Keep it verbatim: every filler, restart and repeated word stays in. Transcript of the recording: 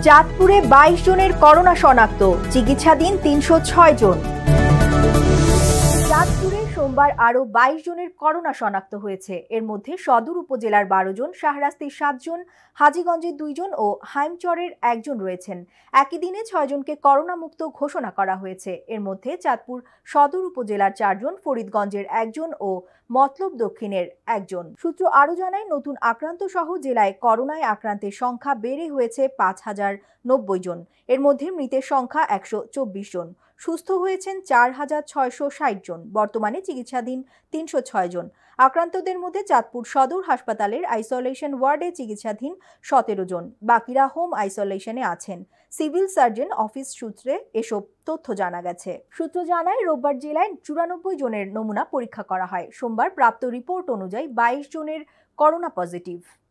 চাঁদপুরে বাইশ জনের করোনা শনাক্ত, চিকিৎসাধীন তিনশো ছয় জন। চাঁদপুরে সোমবার আরও বাইশ জনের করোনা শনাক্ত হয়েছে। এর মধ্যে সদর উপজেলার বারো জন, শাহরাস্তির সাত জন, হাজীগঞ্জের দুই জন ও ইমচরের একজন রয়েছেন। একই দিনে ছয় জনকে করোনা মুক্ত ঘোষণা করা হয়েছে। এর মধ্যে চাঁদপুর সদর উপজেলার চারজন, ফরিদগঞ্জের একজন ও মতলব দক্ষিণের একজন। সূত্র আরও জানায়, নতুন আক্রান্ত সহ জেলায় করোনায় আক্রান্তের সংখ্যা বেড়ে হয়েছে পাঁচ হাজার নব্বই জন। এর মধ্যে মৃতের সংখ্যা একশো চব্বিশ জন। সুস্থ হয়েছেন চার হাজার ছয়শো ষাট জন। বর্তমানে চিকিৎসাধীন তিনশো ছয় জন। আক্রান্তদের মধ্যে চাঁদপুর সদর হাসপাতালের আইসোলেশন ওয়ার্ডে চিকিৎসাধীন সতেরো জন, বাকিরা হোম আইসোলেশনে আছেন। সিভিল সার্জন অফিস সূত্রে এসব তথ্য জানা গেছে। সূত্র জানায়, রোববার জেলায় চুরানব্বই জনের নমুনা পরীক্ষা করা হয়। সোমবার প্রাপ্ত রিপোর্ট অনুযায়ী বাইশ জনের করোনা পজিটিভ।